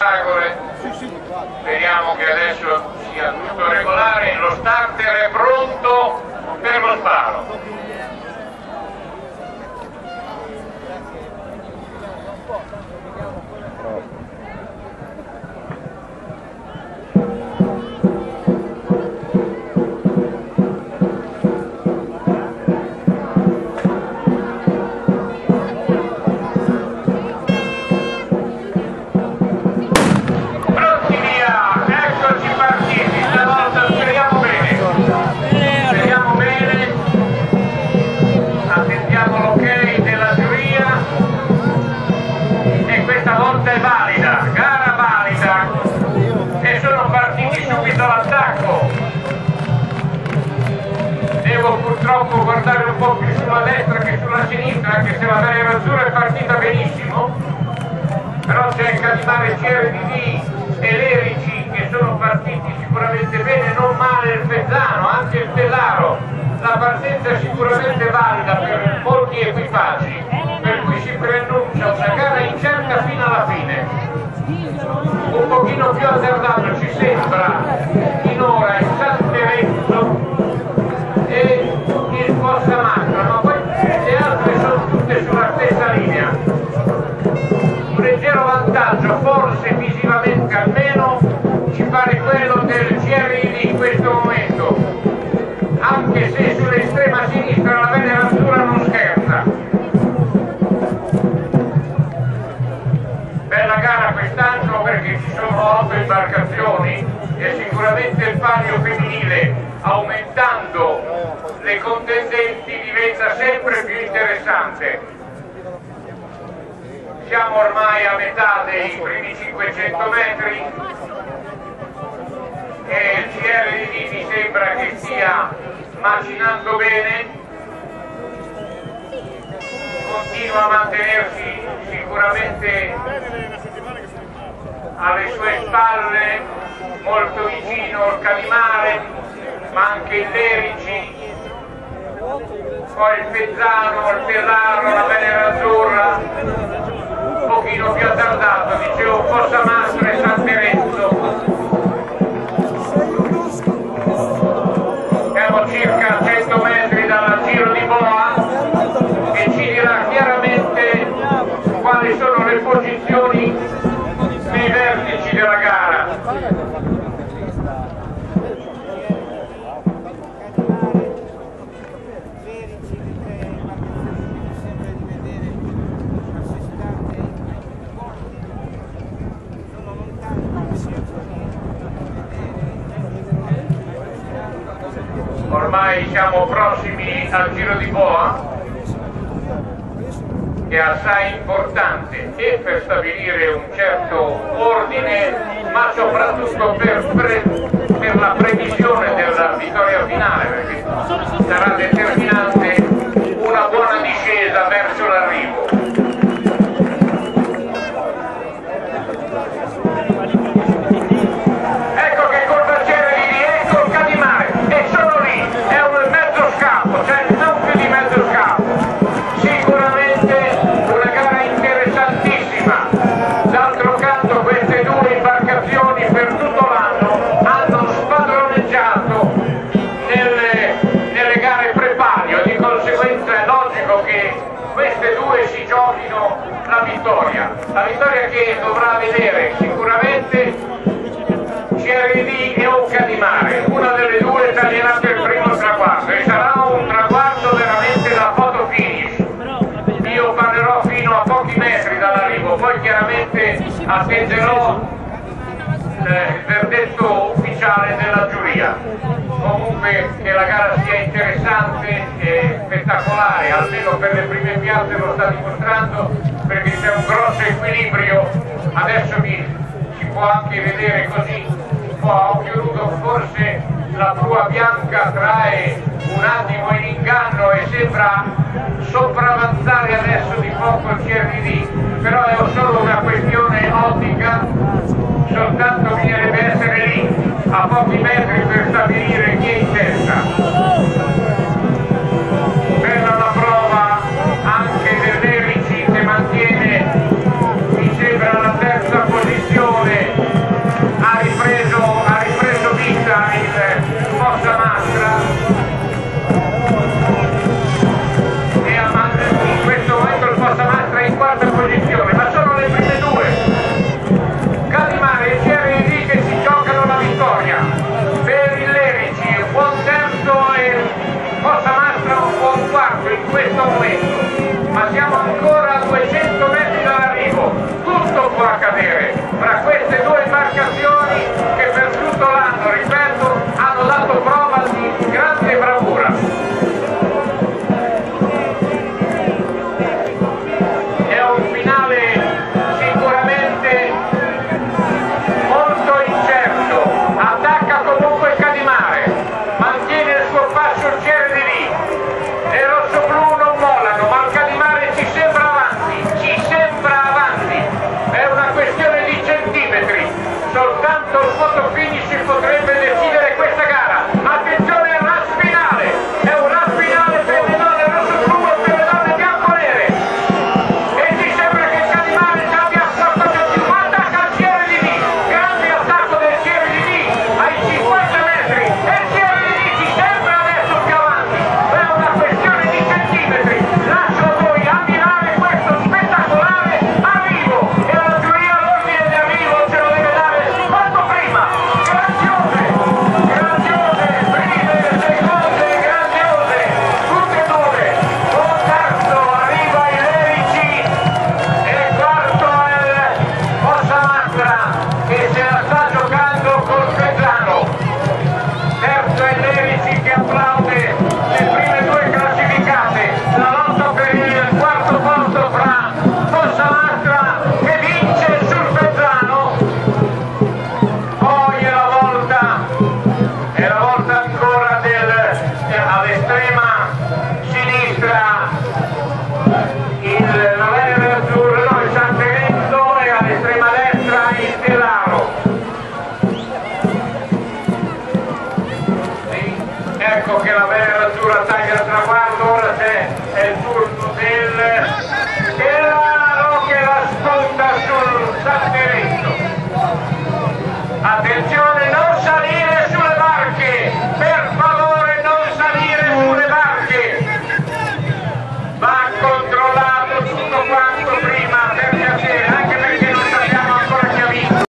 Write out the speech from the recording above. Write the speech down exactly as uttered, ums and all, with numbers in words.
Speriamo che adesso sia tutto regolare, lo starter è pronto per lo sparo. È valida, gara valida e sono partiti subito all'attacco. Devo purtroppo guardare un po' più sulla destra che sulla sinistra, anche se la Venere Azzurra è partita benissimo, però c'è il Cadimare C R D D e l'Erici che sono partiti sicuramente bene, non male il Fezzano, anche il Tellaro. La partenza è sicuramente valida per molti equipaggi, per cui si preannuncia una gara incerta fino alla fine. Un pochino più azzardato ci sembra finora il San Terenzio e il Fossa Macra, ma poi le altre sono tutte sulla stessa linea. Un leggero vantaggio, forse visivamente almeno, ci pare quello del C R I D in questo momento, anche se sull'estrema sinistra la Venere Azzurra non scherza. Bella gara quest'anno perché ci sono otto imbarcazioni e sicuramente il palio femminile, aumentando le contendenti, diventa sempre più interessante. Siamo ormai a metà dei primi cinquecento metri e il C R D D mi sembra che stia macinando bene, continua a mantenersi sicuramente alle sue spalle, molto vicino il Cadimare, ma anche il Lerici, poi il Fezzano, il Tellaro, la Venere Azzurra, un pochino più azzardato, dicevo Fossa Macra e San Terenzio. Siamo circa a cento metri dal giro di boa e ci dirà chiaramente quali sono le posizioni nei vertici della gara. Ormai siamo prossimi al giro di boa, che è assai importante e per stabilire un certo ordine, ma soprattutto per, pre, per la previsione della vittoria finale, perché sarà determinante una buona discesa verso l'arrivo. La vittoria, la vittoria che dovrà vedere sicuramente C R D e un Cadimare, una delle due taglierà per il primo traguardo e sarà un traguardo veramente da photo finish. Io parlerò fino a pochi metri dall'arrivo, poi chiaramente attenderò eh, il verdetto ufficiale della giuria. Comunque che la gara sia interessante e spettacolare, almeno per le prime piazze lo sta dimostrando, perché c'è un grosso equilibrio. Adesso mi, si può anche vedere così un po' a occhio nudo, forse la prua bianca trae un attimo in inganno e sembra sopravanzare adesso di poco il C R D D, però è solo una questione ottica, soltanto bisognerebbe essere lì a pochi metri per stabilire chi è in testa. Bella la prova anche dell'Erici che mantiene, mi sembra, la terza posizione momento il photo finish potrebbe decidere questa gara. Attenzione al rush finale, è un rush finale per le donne rosso-blu e per le donne bianco-nere. E ci sembra che il Cadimare ci abbia quattrocentocinquanta calciere di D. Grande attacco del C R D D ai cinquanta metri e il C R D D ci sembra adesso più avanti. È una questione di centimetri. Lascio a voi ammirare questo spettacolare arrivo e la giuria l'ordine di arrivo ce lo deve dare quanto prima. Grandiose, grandiose, prime, seconde, grandiose, tutte e due. Un terzo arriva ai Lerici e il quarto è il Fossamatra che se la sta giocando col Pezzano. Terzo è Lerici che applaude le prime due classificate. La lotta per il quarto posto fra Fossamatra che vince sul Pezzano. Poi è la volta, è la volta ancora del, all'estrema sinistra il Verde Azzurro, no, il San Terenzo e all'estrema destra il Telaro. Sì, ecco che la Verde Azzurra taglia il traguardo